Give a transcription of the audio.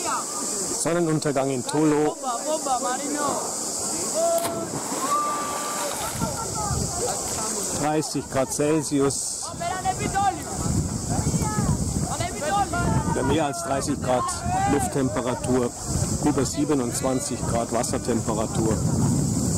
Sonnenuntergang in Tolo. 30 Grad Celsius. Bei mehr als 30 Grad Lufttemperatur, über 27 Grad Wassertemperatur.